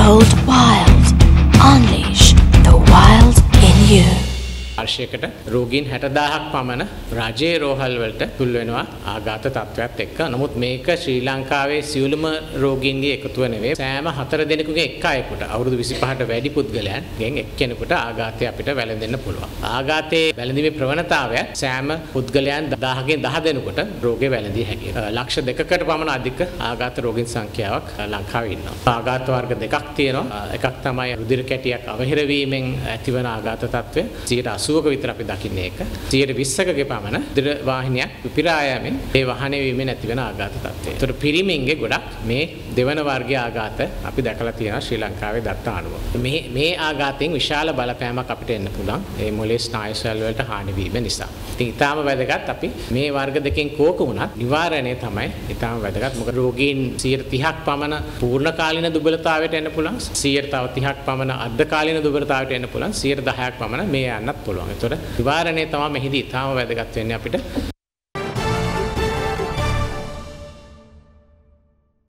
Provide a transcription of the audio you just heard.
Behold wild. Unleash the wild in you. ආර්ශයකට රෝගීන් 60000ක් පමණ රජයේ රෝහල් වලට තුල් වෙනවා ආඝාත තත්ත්වයක් එක්ක. නමුත් මේක ශ්‍රී ලංකාවේ සියලුම රෝගීන්ගේ එකතුව නෙවෙයි. සෑම 4 දෙනෙකුගේ එක් අයෙකුට අවුරුදු 25ට වැඩි පුද්ගලයන්ගෙන් එක්කෙනෙකුට ආඝාතය අපිට වැළඳෙන්න පුළුවන්. ආඝාතයේ වැළඳීමේ ප්‍රවණතාවය සෑම පුද්ගලයන් 1000කින් 10 දෙනෙකුට රෝගේ වැළඳිය හැකියි. ලක්ෂ 2කට පමණ අධික ආඝාත රෝගීන් සංඛ්‍යාවක් ලංකාවේ ඉන්නවා. ආඝාත වර්ග දෙකක් තියෙනවා. එකක් තමයි රුධිර කැටියක් අවහිර වීමෙන් ඇතිවන ආඝාත තත්ත්වය. 80ක විතර අපි දකින්නේ ඒක 120කගේ පමණ රුධිර වාහිනියක් පිපිරා යෑමෙන් ඒ වහනය වීමෙන් ඇතිවන ආඝාත තත්ත්වය. ඒතර පිරිමින්ගේ ගොඩක් මේ දෙවන වර්ගයේ ආඝාත අපි දැකලා තියෙනවා ශ්‍රී ලංකාවේ දත්ත අනුව. මේ ආඝාතයෙන් විශාල බලපෑමක් අපිට එන්න පුළුවන්. ඒ මොලේ ස්නායු සෙල් වලට හානි වීම නිසා. ඉතින් ඊටාම වැදගත් අපි මේ වර්ග දෙකෙන් කෝක වුණත් නිවාරණය තමයි ඊටාම වැදගත්. මොකද රෝගීන් 130ක් පමණ පූර්ණ කාලීන දුබලතාවයට එන්න පුළුවන්. 130ක් පමණ අර්ධ කාලීන දුබලතාවයට එන්න පුළුවන්. 10ක් පමණ මේ යන්නත් පුළුවන්. ඒතකොට නිවාරණය තමයි මෙහිදී ඊටාම වැදගත් වෙන්නේ අපිට.